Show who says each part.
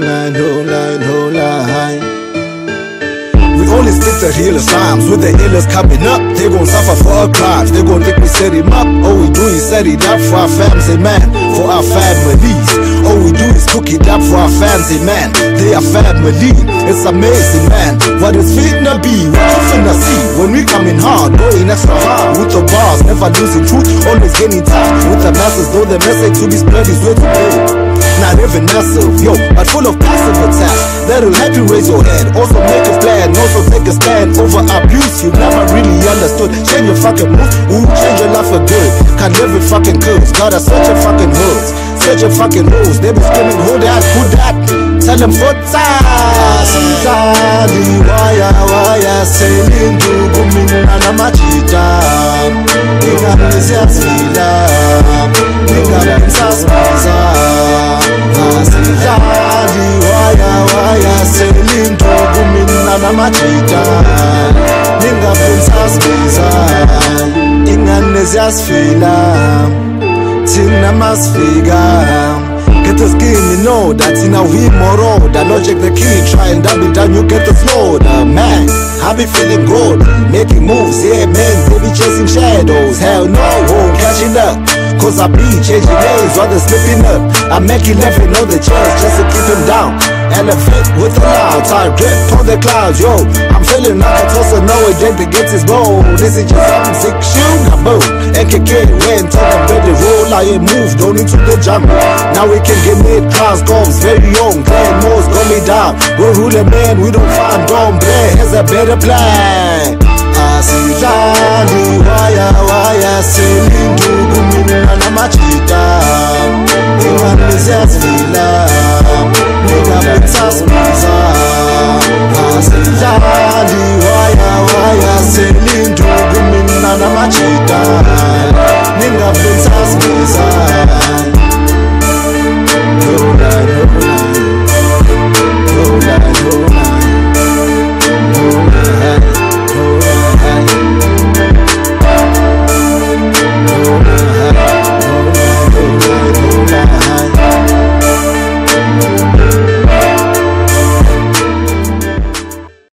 Speaker 1: line, whole line, whole line. We only spit the realest times. With the illest coming up, they gon' suffer for our crimes. They gon' think we set him up. All we do is set it up for our fams, man. For our families. All we do is cook it up for our fans, man. They are family. It's amazing, man. What it's finna be, what you finna see. When we coming hard, going extra hard. With the bars, never losing truth, always getting touch. With the masses, though the message to be spread is way to go. Not even massive, yo, but full of passive attacks that'll help you raise your head. Also make a plan, also take a stand over abuse you never really understood. Change your fucking mood, ooh, change your life for good. Can't live with fucking curves, gotta search your fucking hoods, search your fucking rules. They be screaming, who that, who that? Tell them for time. Sitali, waya, sailing to Gumina Namachita. Nigga, Mizazila, nigga, Mizazila. Sitali, waya, sailing to Gumina Namachita. Nigga, Mizazila, ingane ziyasifila, thina masifika. Get the skin, you know that in a we more the logic the key, try and done it done, you get the flow. The man, I be feeling good, making moves, yeah man, they be chasing shadows. Hell no, won't catching up, cause I be changing names while they're slipping up. I make 11 on the chest just to keep him down. Elevate with the loud, tight grip on the clouds, yo. I'm feeling like a tosser, no it didn't get his goal. This is just something sick, shoot, a boom. NKK, when talk about the roll, I ain't moved, don't into the jungle. Now we can get mid class comes very young, playing most, got me down. We're ruling man, we don't find, don't play, has a better plan. Asidali, waya, sailing to Gumina Namachita. Ingane ziyasifila, nigga, Mizazila. Asidali,